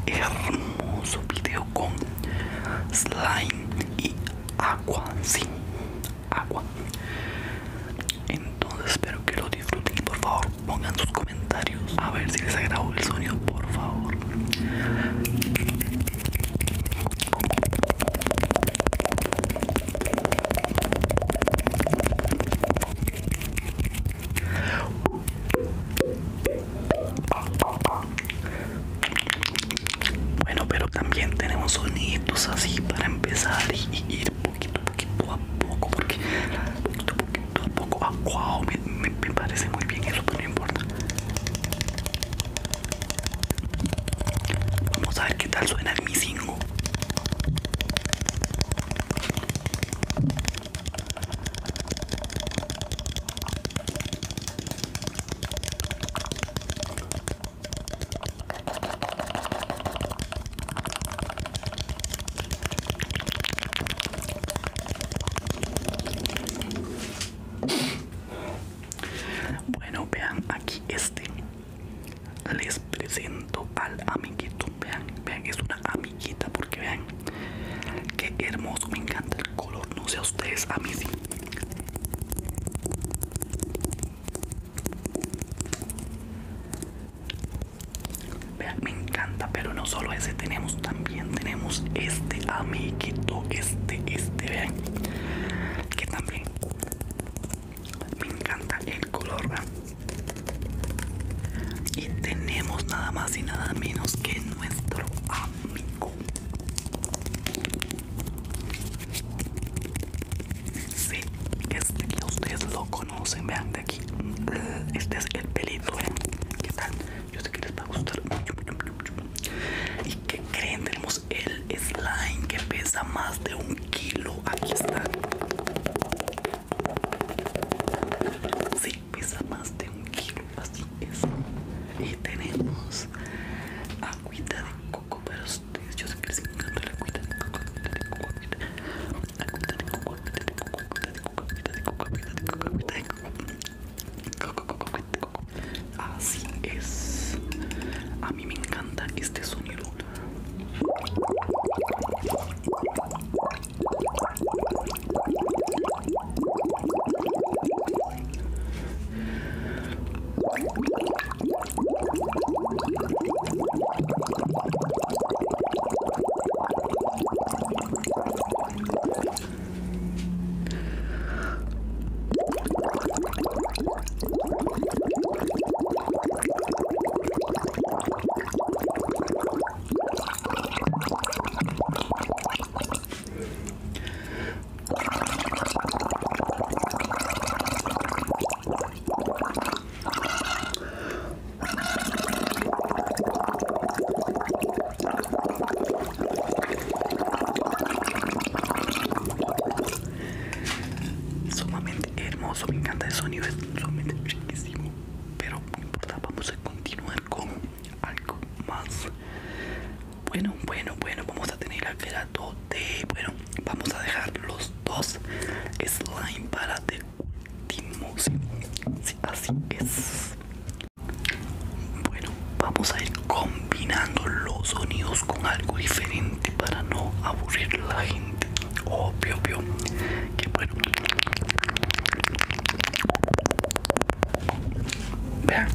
hermoso video con slime y agua, sí, agua. Entonces espero que lo disfruten y por favor pongan sus comentarios a ver si les agradó el sonido, por favor. Bueno, pero también tenemos sonidos así para empezar y ir poquito a poco, porque poquito a poco, wow, me parece muy bien eso, pero no importa. Vamos a ver qué tal suena el misingo. Bueno, vean aquí les presento al amiguito. Vean, es una amiguita porque vean qué hermoso, me encanta el color, no sé a ustedes, a mí sí. Vean, me encanta, pero no solo ese, también tenemos este amiguito, vean, que también me encanta el color, ¿verdad? Y tenemos nada más y nada menos que nuestro amigo. Sí, que ustedes lo conocen, vean de aquí. Este es el pelito, ¿eh? ¿Qué tal? Yo sé que les va a gustar mucho. ¿Y qué creen? Tenemos el slime que pesa más de 1 kilo. Aquí está. Sí, pesa más de 1 kilo, así es. Y tenemos agüita de coco para ustedes. Yo sé que les encanta la agüita de coco, agüita de coco, agüita de coco, agüita de coco, agüita de coco, agüita de coco, agüita de coco, agüita de coco. Así es. A mí me encanta este sonido. Sumamente hermoso, me encanta el sonido, es sumamente riquísimo. Pero no importa, vamos a continuar con algo más. Bueno, vamos a tener el grado de... Bueno, vamos a dejar los dos slime para de último. Sí, así es. Bueno, vamos a ir combinando los sonidos con algo diferente para no aburrir a la gente. Obvio, que bueno. Vean.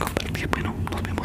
compartir. Bueno, nos vemos.